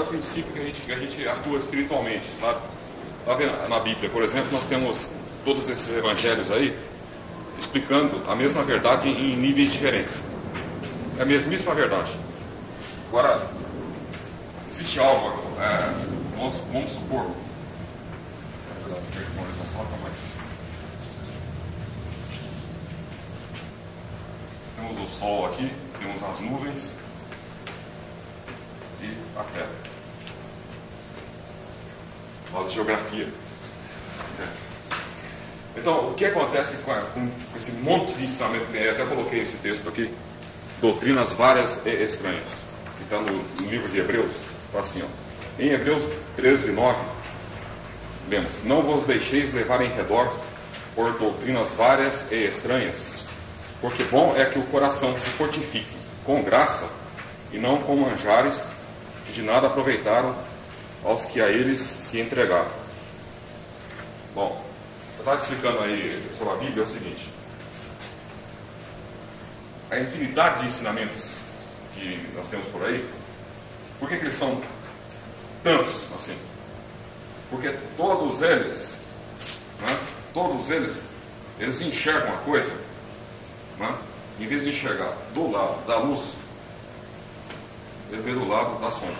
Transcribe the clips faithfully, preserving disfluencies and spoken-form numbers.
o princípio que a gente, que a gente atua espiritualmente, sabe? Tá vendo? Na Bíblia, por exemplo, nós temos todos esses evangelhos aí explicando a mesma verdade em níveis diferentes. É a mesmíssima verdade. Agora, existe algo, é, vamos, vamos supor, temos o Sol aqui, temos as nuvens e a Terra. Aula de geografia. Então, o que acontece com, a, com esse monte de ensinamento que tem? Eu até coloquei esse texto aqui, doutrinas várias e estranhas, que está no, no livro de Hebreus, está assim, ó. Em Hebreus treze, nove, lemos: não vos deixeis levar em redor por doutrinas várias e estranhas, porque bom é que o coração se fortifique com graça, e não com manjares que de nada aproveitaram aos que a eles se entregaram. Bom, eu estava explicando aí sobre a Bíblia, é o seguinte: a infinidade de ensinamentos que nós temos por aí, por que, que eles são tantos assim? Porque todos eles, né, todos eles, eles enxergam a coisa, né, em vez de enxergar do lado da luz, ele vê do lado da sombra.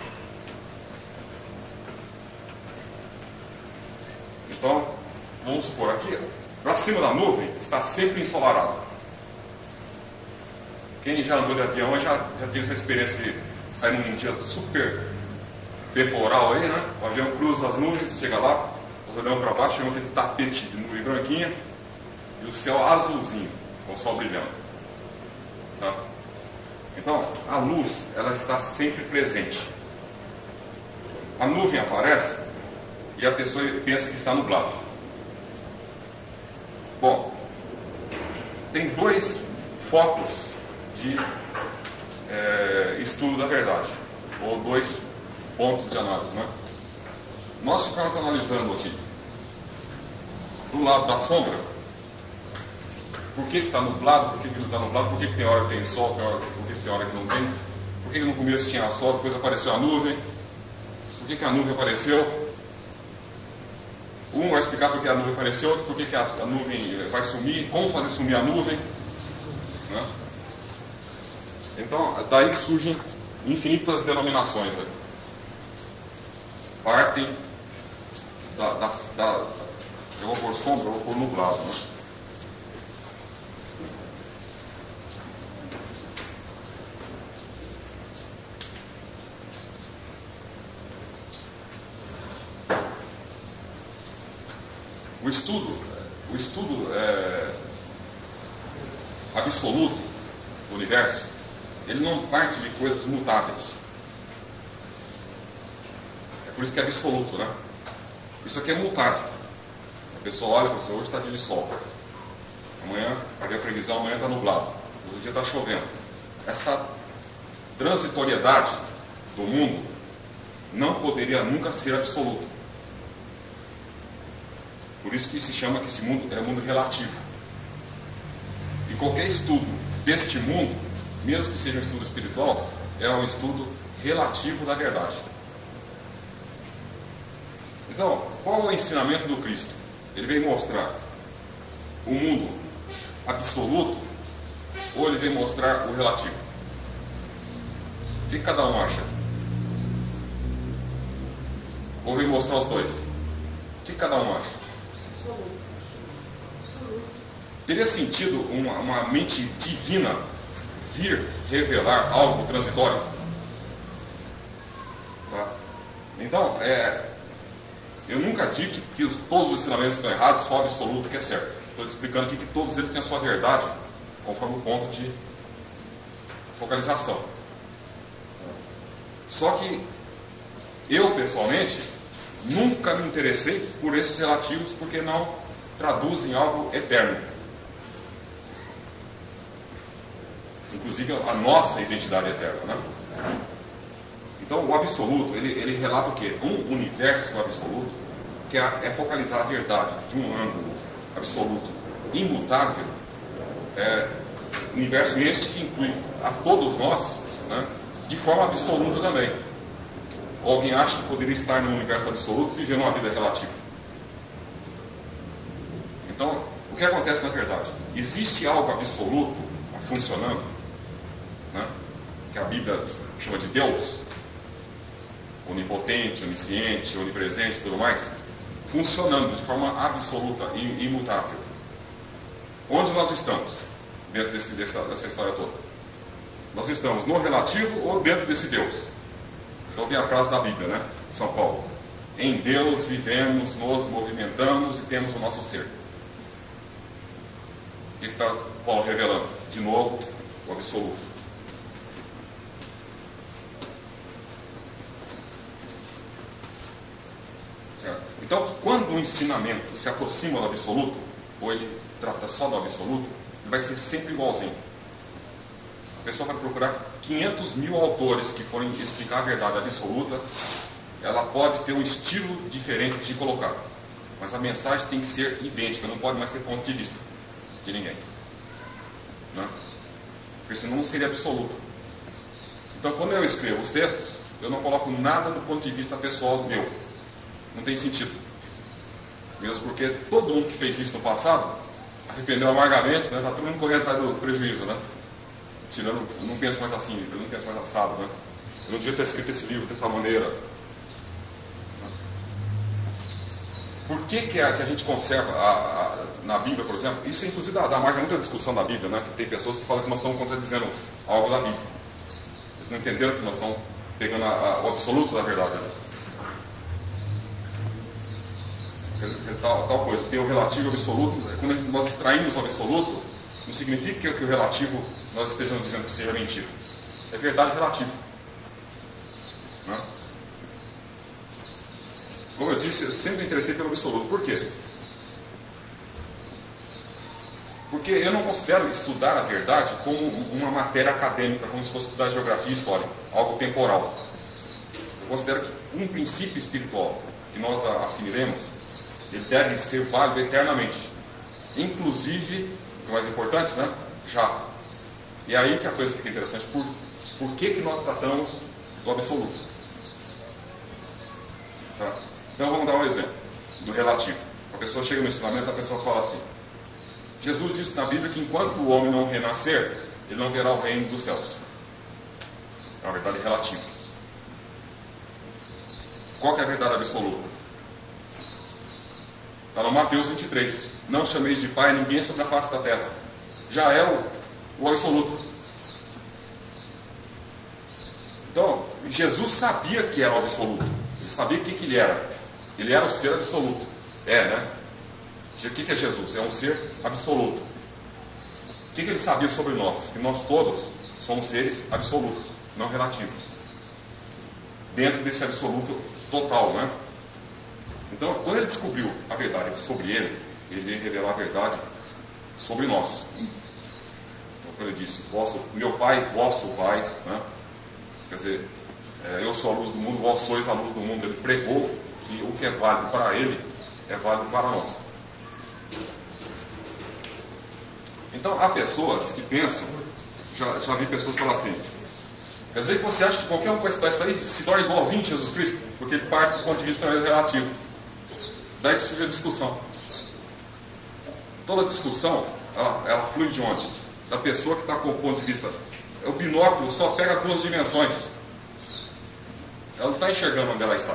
Então, vamos supor, aqui, para cima da nuvem, está sempre ensolarado. Quem já andou de avião já, já teve essa experiência de sair num dia super temporal aí, né? O avião cruza as nuvens, chega lá, nós olhamos para baixo, chegamos aquele tapete de nuvem branquinha e o céu azulzinho, com o sol brilhando. Tá? Então, a luz, ela está sempre presente. A nuvem aparece e a pessoa pensa que está nublado. Bom, tem dois focos de é, estudo da verdade, ou dois pontos de análise, né? Nós ficamos analisando aqui do lado da sombra, por que está nublado, por que, que não está nublado, por que, que tem hora que tem sol, por que, que tem hora que não tem, por que, que no começo tinha sol, depois apareceu a nuvem, por que, que a nuvem apareceu. Um vai explicar por que a nuvem apareceu, por que, que a, a nuvem vai sumir, como fazer sumir a nuvem, né? Então, daí que surgem infinitas denominações. Né? Partem da, da, da... Eu vou pôr sombra, eu vou pôr nublado. Né? O estudo, o estudo é, absoluto do universo, ele não parte de coisas mutáveis. É por isso que é absoluto, né? Isso aqui é mutável. A pessoa olha e fala assim: hoje está dia de sol. Amanhã, vai ver a previsão, amanhã está nublado. Hoje dia está chovendo. Essa transitoriedade do mundo não poderia nunca ser absoluta. Por isso que se chama que esse mundo é um mundo relativo. E qualquer estudo deste mundo, mesmo que seja um estudo espiritual, é um estudo relativo da verdade. Então, qual é o ensinamento do Cristo? Ele veio mostrar o mundo absoluto, ou ele veio mostrar o relativo? O que cada um acha? Ou veio mostrar os dois? O que cada um acha? Teria sentido uma, uma mente divina vir revelar algo transitório? Tá? Então, é, eu nunca digo que, que os, todos os ensinamentos estão errados, só o absoluto que é certo. Estou te explicando aqui que todos eles têm a sua verdade, conforme o ponto de focalização. Só que eu, pessoalmente, nunca me interessei por esses relativos, porque não traduzem algo eterno. Inclusive a nossa identidade eterna, né? Então o absoluto, ele, ele relata o quê? Um universo absoluto, que é, é focalizar a verdade de um ângulo absoluto, imutável, é, universo este que inclui a todos nós, né, de forma absoluta também. Ou alguém acha que poderia estar no universo absoluto vivendo uma vida relativa? Então, o que acontece na verdade? Existe algo absoluto funcionando, né? Que a Bíblia chama de Deus, onipotente, onisciente, onipresente e tudo mais, funcionando de forma absoluta e imutável. Onde nós estamos dentro desse, dessa, dessa história toda? Nós estamos no relativo ou dentro desse Deus? Então vem a frase da Bíblia, né? São Paulo: em Deus vivemos, nos movimentamos e temos o nosso ser. O que está Paulo revelando? De novo, o absoluto. Certo? Então, quando o ensinamento se aproxima do absoluto, ou ele trata só do absoluto, ele vai ser sempre igualzinho. A pessoa vai procurar quinhentos mil autores que forem explicar a verdade absoluta. Ela pode ter um estilo diferente de colocar, mas a mensagem tem que ser idêntica, não pode mais ter ponto de vista de ninguém, né? Porque senão não seria absoluto. Então, quando eu escrevo os textos, eu não coloco nada do ponto de vista pessoal meu. Não tem sentido. Mesmo porque todo mundo que fez isso no passado arrependeu amargamente, né? Está todo mundo correndo atrás do prejuízo, né? Tirando, eu não penso mais assim, eu não penso mais assado, né? Eu não devia ter escrito esse livro dessa maneira. Por que, que, a, que a gente conserva a, a, na Bíblia, por exemplo? Isso, inclusive, dá, dá margem a muita discussão da Bíblia, né? Que tem pessoas que falam que nós estamos contradizendo algo da Bíblia. Eles não entenderam que nós estamos pegando a, a, o absoluto da verdade, né? Tal, tal coisa. Tem o relativo e o absoluto. Quando nós extraímos o absoluto, não significa que, que o relativo nós estejamos dizendo que seja mentira. É verdade relativa, né? Como eu disse, eu sempre me interessei pelo absoluto. Por quê? Porque eu não considero estudar a verdade como uma matéria acadêmica, como se fosse estudar geografia e história, algo temporal. Eu considero que um princípio espiritual que nós assimilemos, ele deve ser válido eternamente. Inclusive, o mais importante, né? Já. E é aí que a coisa fica interessante. Por, por que, que nós tratamos do absoluto? Tá? Então vamos dar um exemplo do relativo. A pessoa chega no ensinamento, a pessoa fala assim: Jesus disse na Bíblia que enquanto o homem não renascer, ele não verá o reino dos céus. É uma verdade relativa. Qual que é a verdade absoluta? Está no Mateus vinte e três. Não chameis de pai ninguém sobre a face da terra. Já é o, o absoluto. Então, Jesus sabia que era o absoluto. Ele sabia o que, que ele era. Ele era o ser absoluto. É, né? O que, que é Jesus? É um ser absoluto. O que, que ele sabia sobre nós? Que nós todos somos seres absolutos, não relativos. Dentro desse absoluto total, né? Então, quando ele descobriu a verdade sobre ele, ele ia revelar a verdade sobre nós. Então, quando ele disse: vosso, meu pai, vosso pai, né? Quer dizer, é, eu sou a luz do mundo, vós sois a luz do mundo. Ele pregou que o que é válido para ele é válido para nós. Então, há pessoas que pensam, já, já vi pessoas falar assim: quer dizer que você acha que qualquer um que vai estudar isso aí se torna igualzinho a Jesus Cristo? Porque ele parte do ponto de vista relativo. Daí que surge a discussão. Toda discussão, ela, ela flui de onde? Da pessoa que está com o ponto de vista. O binóculo só pega duas dimensões. Ela não está enxergando onde ela está.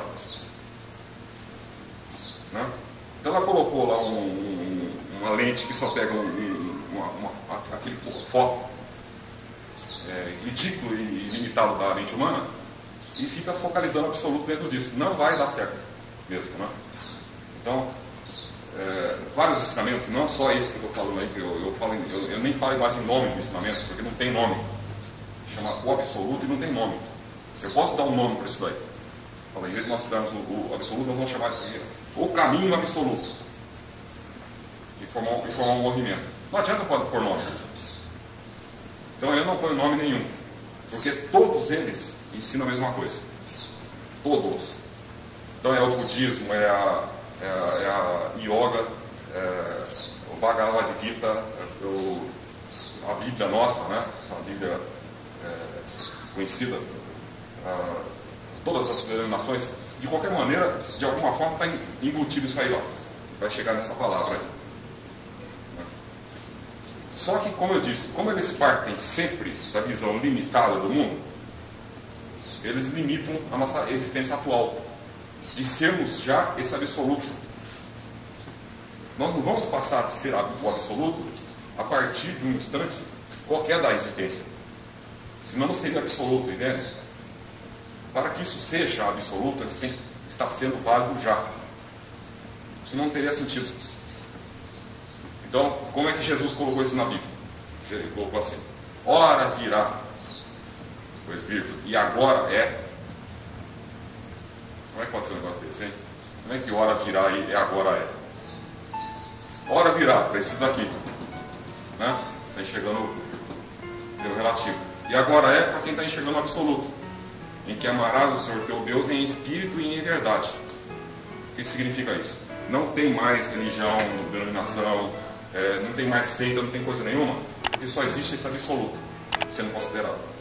Né? Então ela colocou lá um, um, uma lente que só pega um, um, uma, uma, aquele foco é, ridículo e limitado da mente humana e fica focalizando absoluto dentro disso. Não vai dar certo mesmo, né? Então, é, vários ensinamentos, não só esse que eu estou falando aí, que eu, eu, falo, eu, eu nem falo mais em nome do ensinamento, porque não tem nome. Chama o absoluto e não tem nome. Eu posso dar um nome para isso daí. Fala, em vez de nós darmos o, o absoluto, nós vamos chamar isso aqui o caminho absoluto. E formar, e formar um movimento. Não adianta pôr nome. Então eu não ponho nome nenhum. Porque todos eles ensinam a mesma coisa. Todos. Então é o budismo, é a, é a, é a yoga, é o Bhagavad Gita, é o, a Bíblia nossa, né? Essa Bíblia é, conhecida, a, todas as denominações, de qualquer maneira, de alguma forma está embutido isso aí, ó. Vai chegar nessa palavra aí. Só que, como eu disse, como eles partem sempre da visão limitada do mundo, eles limitam a nossa existência atual, de sermos já esse absoluto. Nós não vamos passar a ser o absoluto a partir de um instante qualquer da existência. Senão não seria absoluto, entende? Para que isso seja absoluto, isso tem que estar sendo válido já. Senão não teria sentido. Então, como é que Jesus colocou isso na Bíblia? Ele colocou assim: ora virá, pois vírgula, e agora é. Como é que pode ser um negócio desse, hein? Como é que ora virá e agora é? Ora virá, precisa daqui. Né? Está enxergando pelo relativo. E agora é para quem está enxergando o absoluto, em que amarás o Senhor teu Deus em espírito e em verdade. O que significa isso? Não tem mais religião, denominação, é, não tem mais seita, não tem coisa nenhuma, porque só existe esse absoluto sendo considerado.